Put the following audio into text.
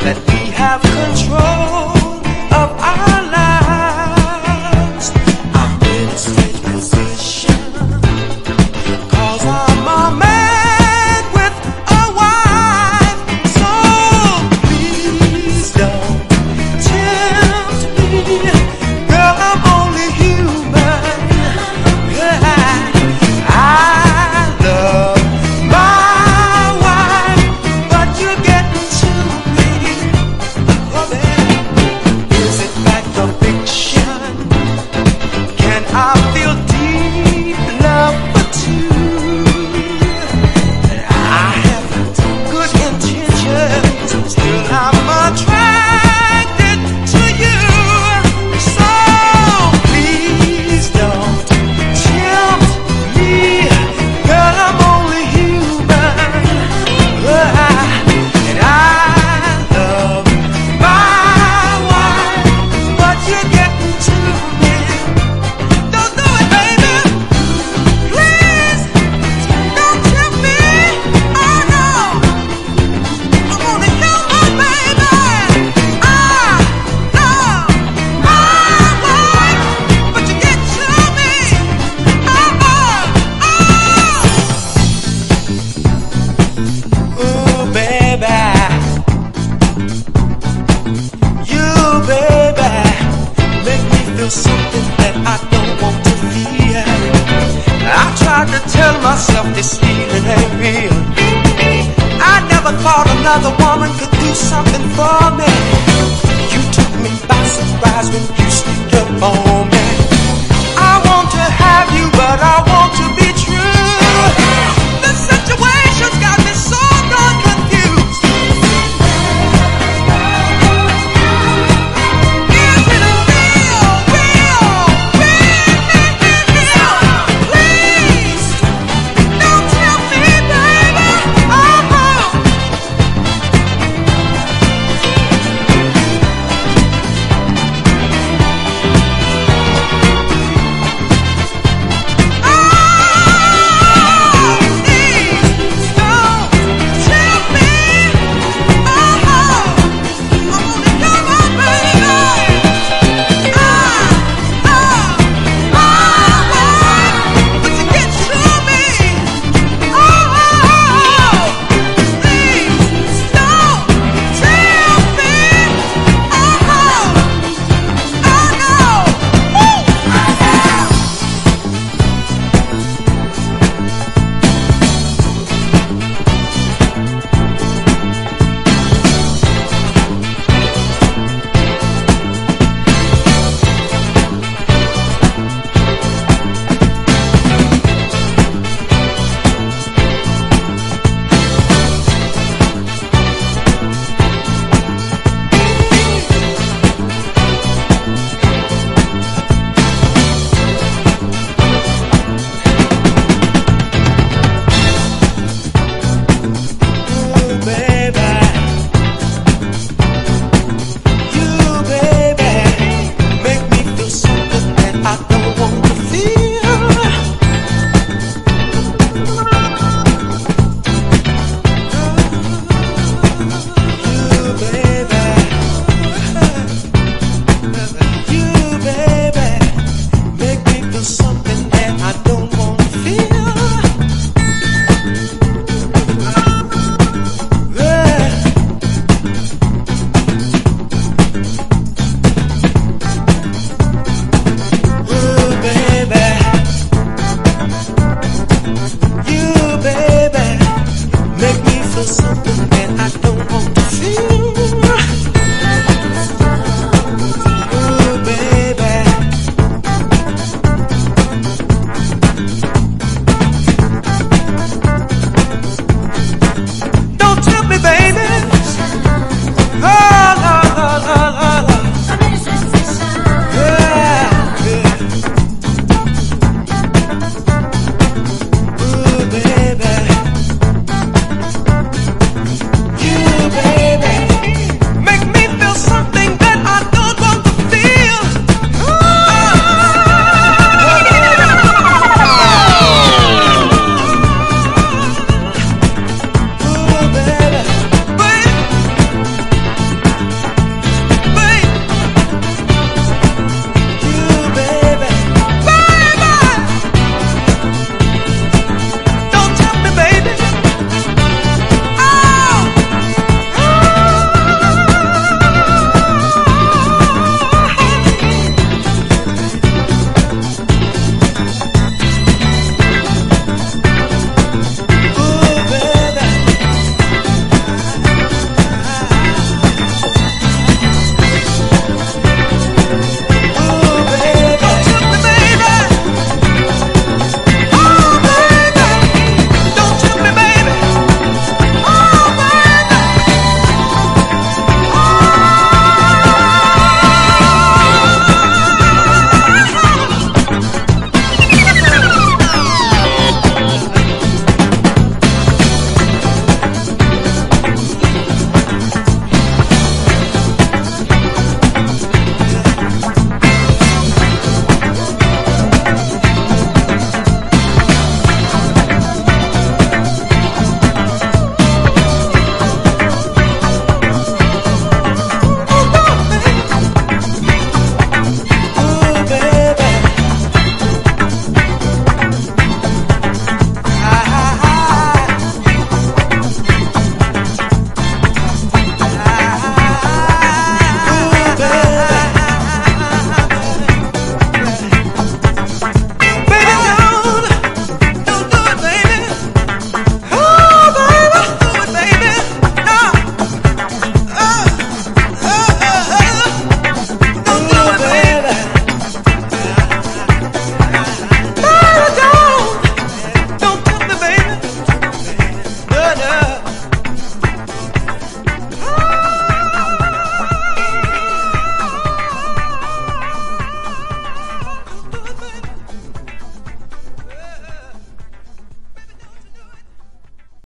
that we have control of our lives. I'm in a strange position, 'cause I'm a man with a wife. So please don't tempt me, girl, I'm only human. I love my wife, but you're getting to me. Oh, baby, is it fact or fiction? Can I feel deep love for two? And I have good intentions, still I'm attracted to you. So please don't tempt me, girl, I'm only human. And I love my wife, but you're getting to me. Don't do it, baby. Please don't tempt me. Oh no, I'm only human, baby. I love my wife, but you get to me. Ooh, baby, you, baby, make me feel something that I don't want to feel. I tried to tell myself this feeling ain't real. I never thought another woman could do something for me. You took me by surprise when you sneaked up on me. I want to have you, but I want to be